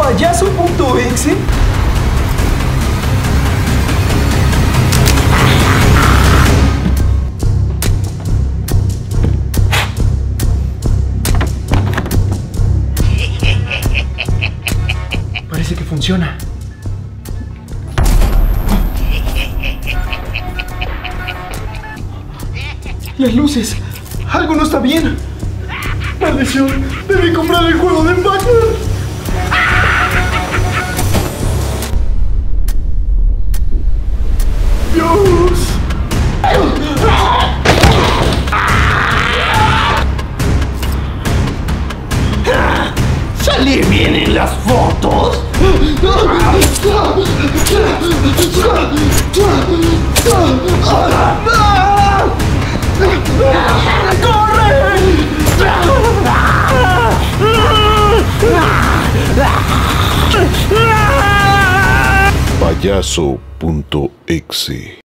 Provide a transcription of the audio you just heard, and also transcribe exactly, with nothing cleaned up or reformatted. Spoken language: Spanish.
Payaso.exe. Parece que funciona. Las luces. Algo no está bien. Maldición. Debí comprar el juego de Pac-Man. Dios. ¿Salí bien en las fotos? Payaso.exe